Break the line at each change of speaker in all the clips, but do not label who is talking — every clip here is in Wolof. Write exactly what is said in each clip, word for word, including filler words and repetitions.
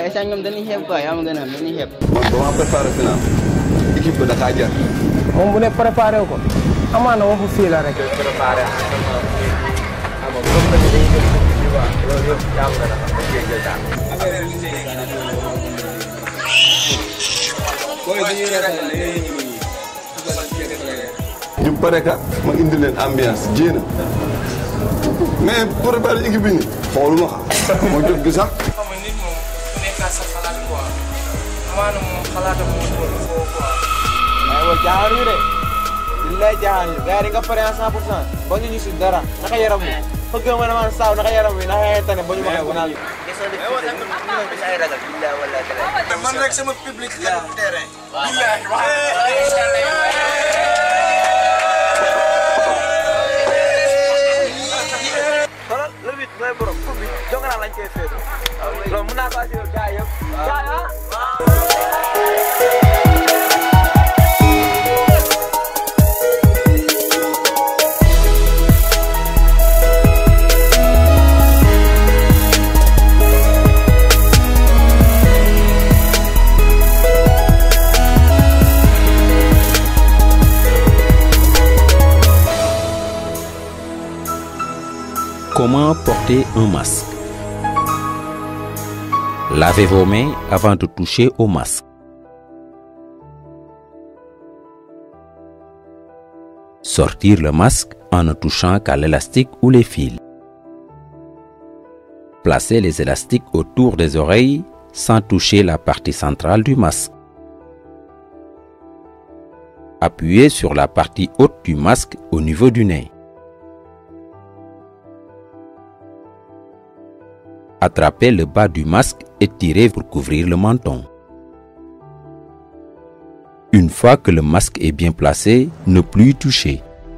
waaye saa ñoom dañuy xeeb quoi yaa ma gën a am dañuy xeeb.
man ba ma préparé final équipe bi dafa jar.
moom bu ne préparé ko amaana waxu fii la rek.
préparé xam nga comme que dañuy jël ci waa loolu yëpp jàmm na dafa dañ koy jël daal.
ñu pare ka ma indi leen ambiance jéena mais préparé équipe bi nii xooluma xam moo jot gi sax.
xam nga nit moom ku nekkaat sa xalaat quoi amaana moom xalaatam moo toll foofu quoi.
waaye booy jaaxal ñu de li lay jaaxal ñu gars yi nga pare à cent pour cent ba ñu ñu si dara naka yaram wi fëgg ma ne man saaw naka yaram wi naka yaay tane ba ñu waxee gannaaw yi.
man rek sama public la terrain.
xoolal le huit mooy borom coupe bi Jongara lañ koy féetee. loolu mën naa ko assurer gars yëpp.
Comment porter un masque? Lavez vos mains avant de toucher au masque. Sortir le masque en ne touchant qu'à l'élastique ou les fils. Placez les élastiques autour des oreilles sans toucher la partie centrale du masque. Appuyez sur la partie haute du masque au niveau du nez. Attrapez le bas du masque et tirez pour couvrir le menton. Une fois que le masque est bien placé, ne plus toucher.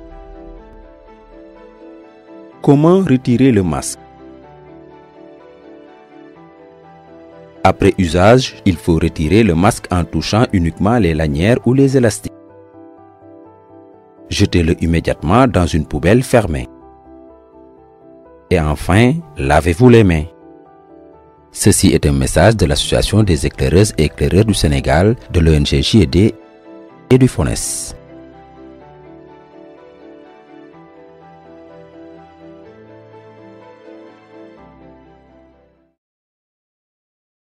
Comment retirer le masque? Après usage, il faut retirer le masque en touchant uniquement les lanières ou les élastiques. Jetez-le immédiatement dans une poubelle fermée. Et enfin, lavez-vous les mains. Ceci est un message de l'Association des éclaireuses et éclaireurs du Sénégal, de l'O N G J E D et du FONES.